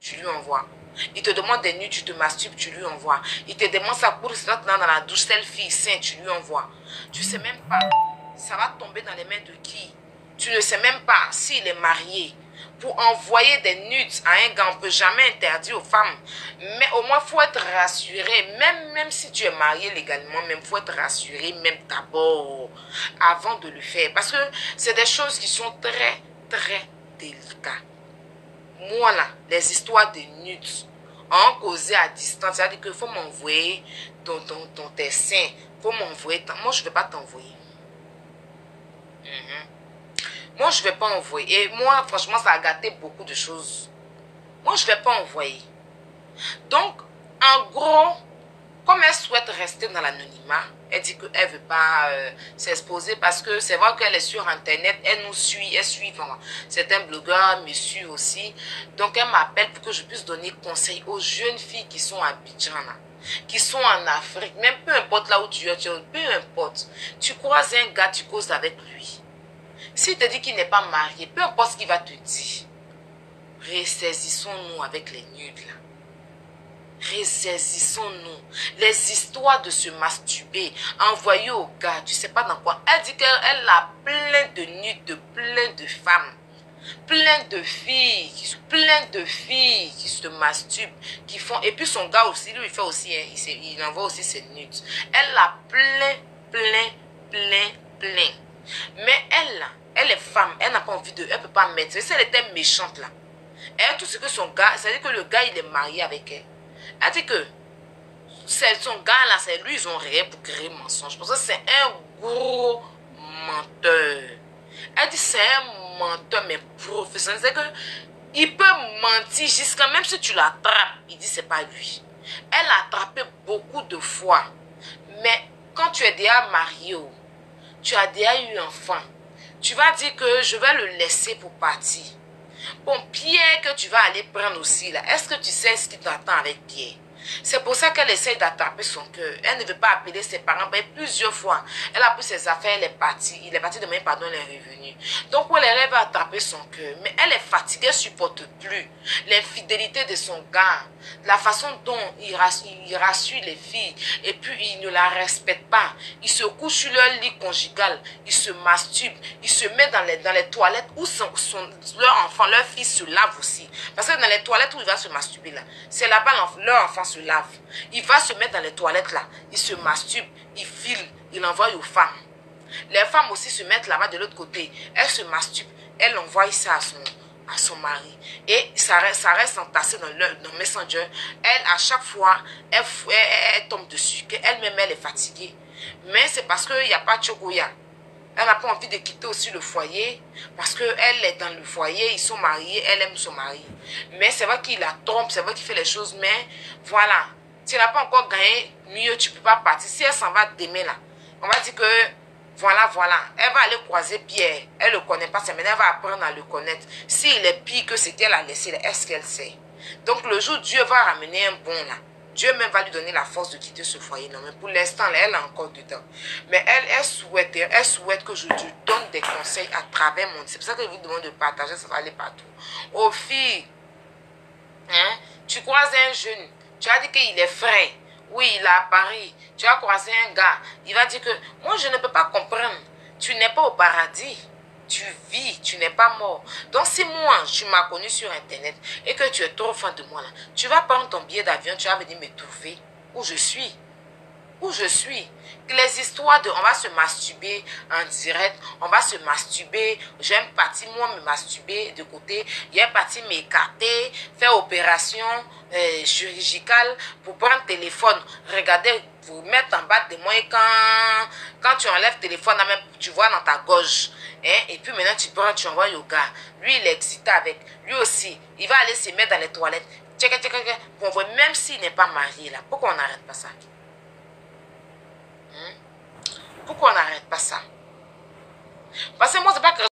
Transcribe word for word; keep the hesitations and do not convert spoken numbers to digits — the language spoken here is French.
tu lui envoies. Il te demande des nudes, tu te masturbes, tu lui envoies. Il te demande sa cour, c'est là dans la douche, telle fille sainte, tu lui envoies. Tu ne sais même pas, ça va tomber dans les mains de qui? Tu ne sais même pas s'il est marié. Pour envoyer des nudes à un gars, on ne peut jamais interdire aux femmes. Mais au moins, il faut être rassuré. Même, même si tu es marié légalement, il faut être rassuré, même d'abord, avant de le faire. Parce que c'est des choses qui sont très, très délicates. Moi, là, les histoires de nudes ont causé à distance. C'est-à-dire qu'il faut m'envoyer ton, ton, ton dessin. Il faut m'envoyer. Moi, je ne vais pas t'envoyer. Mm-hmm. Moi, je ne vais pas envoyer. Et moi, franchement, ça a gâté beaucoup de choses. Moi, je ne vais pas envoyer. Donc, en gros, comme elle souhaite rester dans l'anonymat, elle dit qu'elle ne veut pas euh, s'exposer parce que c'est vrai qu'elle est sur Internet, elle nous suit, elle suit vraiment. Certains blogueurs me suivent aussi. Donc, elle m'appelle pour que je puisse donner conseil aux jeunes filles qui sont à Abidjan, là, qui sont en Afrique. Même peu importe là où tu es, peu importe. Tu croises un gars, tu causes avec lui. S'il te dit qu'il n'est pas marié, peu importe ce qu'il va te dire, ressaisissons-nous avec les nudes là. Ressaisissons-nous. Les histoires de se masturber, envoyer au gars, tu sais pas dans quoi. Elle dit qu'elle a plein de nudes de plein de femmes. Plein de filles, plein de filles qui se masturbent, qui font. Et puis son gars aussi, lui, il fait aussi, hein, il, il envoie aussi ses nudes. Elle a plein, plein, plein, plein. Mais elle, là, elle est femme, elle n'a pas envie de, elle peut pas mettre. Si elle était méchante là, elle, tout ce que son gars, c'est-à-dire que le gars, il est marié avec elle. Elle dit que c'est son gars là, c'est lui, ils ont rien pour créer mensonge. Parce que c'est un gros menteur. Elle dit c'est un menteur, mais professionnel. C'est que il peut mentir jusqu'à même si tu l'attrapes, il dit c'est pas lui. Elle a attrapé beaucoup de fois. Mais quand tu es déjà marié, tu as déjà eu un enfant, tu vas dire que je vais le laisser pour partir. Bon, Pierre que tu vas aller prendre aussi là, est-ce que tu sais ce qui t'attend avec Pierre? C'est pour ça qu'elle essaie d'attraper son cœur. Elle ne veut pas appeler ses parents. Mais plusieurs fois, elle a pris ses affaires, elle est partie. Il est parti demain, pardon, elle est revenue. Donc, elle, elle va attraper son cœur. Mais elle est fatiguée, elle ne supporte plus l'infidélité de son gars. La façon dont il rassure, il rassure les filles. Et puis, il ne la respecte pas. Il se couche sur leur lit conjugal. Il se masturbe. Il se met dans les, dans les toilettes où son, son, leur enfant, leur fils se lave aussi. Parce que dans les toilettes où il va se masturber là, c'est là-bas leur enfant se lave. Il va se mettre dans les toilettes là. Il se masturbe. Il file. Il envoie aux femmes. Les femmes aussi se mettent là-bas de l'autre côté. Elles se masturbent. Elles envoient ça à son, à son mari. Et ça reste, ça reste entassé dans, le, dans Messenger. Elle, à chaque fois, elle, elle, elle, elle tombe dessus. Elle-même, elle est fatiguée. Mais c'est parce qu'il n'y a pas de chocoya. Elle n'a pas envie de quitter aussi le foyer. Parce qu'elle est dans le foyer. Ils sont mariés. Elle aime son mari. Mais c'est vrai qu'il la trompe. C'est vrai qu'il fait les choses. Mais voilà. Tu n'as pas encore gagné mieux. Tu ne peux pas partir. Si elle s'en va demain là. On va dire que voilà, voilà. Elle va aller croiser Pierre. Elle ne le connaît pas. Mais elle va apprendre à le connaître. S'il est pire que ce qu'elle a laissé là. Est-ce qu'elle sait? Donc le jour où Dieu va ramener un bon là. Dieu même va lui donner la force de quitter ce foyer. Non, mais pour l'instant, elle a encore du temps. Mais elle, elle souhaite, elle souhaite que je te donne des conseils à travers mon... C'est pour ça que je vous demande de partager, ça va aller partout. Aux filles, hein, tu croises un jeune, tu as dit qu'il est frais. Oui, il est à Paris. Tu as croisé un gars, il va dire que moi, je ne peux pas comprendre. Tu n'es pas au paradis. Tu vis, tu n'es pas mort. Donc si moi, tu m'as connu sur Internet et que tu es trop fan de moi, là, tu vas prendre ton billet d'avion, tu vas venir me trouver où je suis. Où je suis. Les histoires de on va se masturber en direct, on va se masturber, j'aime partir moi me masturber de côté, il y a parti m'écarter, faire opération euh, chirurgicale pour prendre le téléphone, regarder, vous mettre en bas de moi et quand, quand tu enlèves le téléphone, même, tu vois dans ta gorge. Hein, et puis maintenant tu prends, tu envoies au gars. Lui il est excité avec, lui aussi, il va aller se mettre dans les toilettes. Tchèque, tchèque, tchèque, pour envoyer, même s'il n'est pas marié là, pourquoi on n'arrête pas ça? Pourquoi on n'arrête pas ça? Parce que moi, c'est pas que